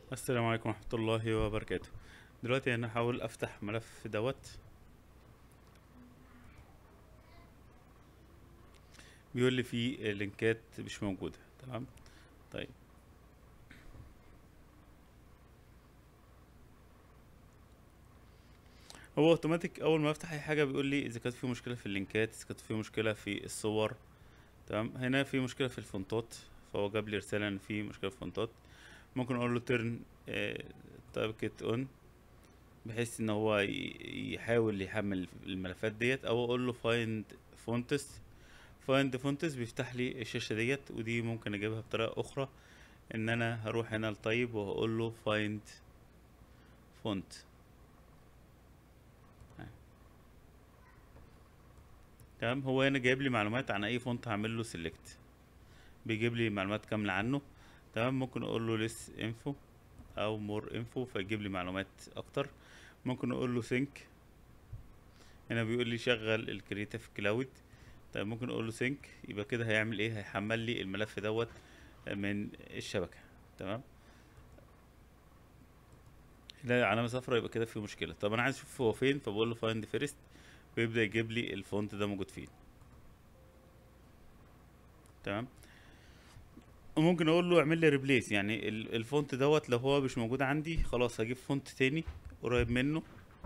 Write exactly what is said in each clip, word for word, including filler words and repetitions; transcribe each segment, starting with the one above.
السلام عليكم ورحمة الله وبركاته. دلوقتي انا هحاول افتح ملف دوت. بيقول لي فيه لينكات مش موجودة. تمام. طيب، هو اوتوماتيك اول ما افتح اي حاجة بيقول لي اذا كانت في مشكلة في اللينكات، اذا كانت في مشكلة في الصور. تمام. هنا في مشكلة في الفونتات، فهو جاب لي رسالة ان في مشكلة في الفونتات. ممكن اقول له ترن تارجت اون، بحيث ان هو ي- يحاول يحمل الملفات ديت، او اقول له فايند فونتس. فايند فونتس بيفتح لي الشاشة ديت، ودي ممكن اجيبها بطريقة اخرى، ان انا هروح هنا لطيب وهقول له فايند فونت. تمام. هو هنا جايب لي معلومات عن اي فونت هعمل له سيلكت، بيجيب لي معلومات كاملة عنه. تمام. ممكن اقول له ليس انفو او مور انفو فيجيب لي معلومات اكتر. ممكن اقول له سينك، هنا بيقول لي شغل الكرييتيف كلاود. طيب ممكن اقول له سينك، يبقى كده هيعمل ايه؟ هيحمل لي الملف دوت من الشبكة. تمام. هنا علامة صفرا، يبقى كده في مشكلة. طب انا عايز اشوف هو فين، فبقول له فايند فيرست، ويبدأ يجيب لي الفونت ده موجود فين. تمام. وممكن اقول له اعمل لي ريبليس، يعني ال- الفونت دوت لو هو مش موجود عندي خلاص هجيب فونت تاني قريب منه،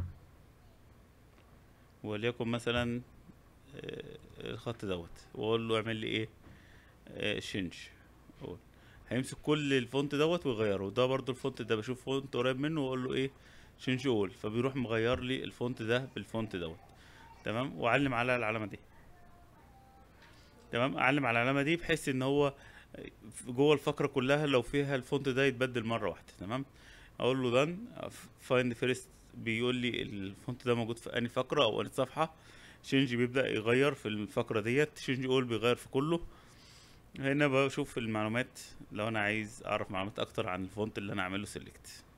وليكن مثلا آه، الخط دوت، واقول له اعمل لي ايه؟ شنج. هيمسك كل الفونت دوت ويغيره. ده برضو الفونت ده بشوف فونت قريب منه واقول له ايه؟ شنج اول، فبيروح مغير لي الفونت ده بالفونت دوت. تمام. واعلم على العلامه دي. تمام. اعلم على العلامه دي بحيث ان هو جوه الفقره كلها لو فيها الفونت ده يتبدل مره واحده. تمام. اقول له دان فايند فيرست، بيقول لي الفونت ده موجود في انهي فقره او انهي صفحه. شينج بيبدا يغير في الفقره ديت، شينج اول بيغير في كله. هنا بشوف المعلومات لو انا عايز اعرف معلومات اكتر عن الفونت اللي انا عامله سيلكت.